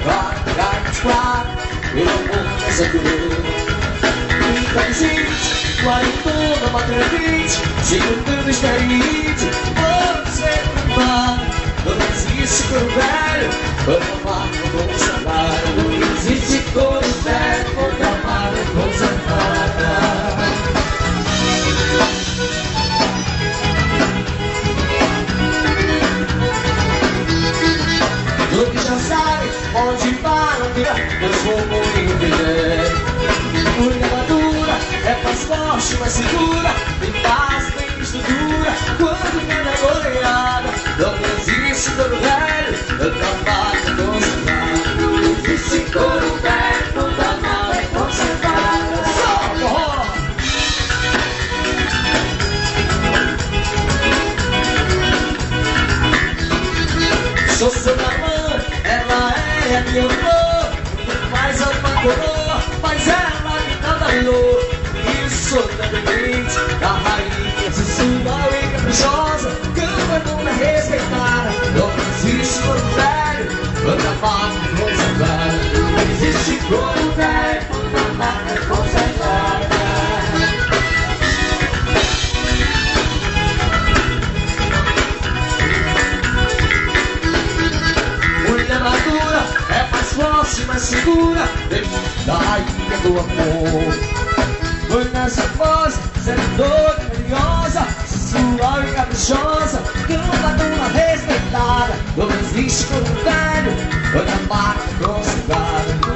Meu amor nessa cor. Inteligente, quarentona, matrevinte, segundando experiente. Vamos ver pro mar. Não existe coro velho, vamos amar, vamos amar. Não existe coro velho, vamos amar, vamos amar. Tu que já sabe onde para o dia, eu sou muito velho. Unha madura é mais forte, mais segura, tem paz, tem estrutura. Quando vem na goleada, não existe couro velho, eu trabalho pra conservar. Não existe couro velho, não trabalho pra conservar. Só forró! Sou seu galã, ela é a minha amor. Mais uma coroa, mas ela me dá valor. Isso totalmente da rainha sensual e caprichosa. Cama respeitada, não existe coro velho, quando amar é consagrada. Não existe coro velho, quando amar é consagrada. Mulher madura é mais forte, mais segura, da rainha do amor. Foi nessa voz, sedutora e carinhosa, sensual e caprichosa, cama respeitada. Não existe coro velho, quando amar é consagrada.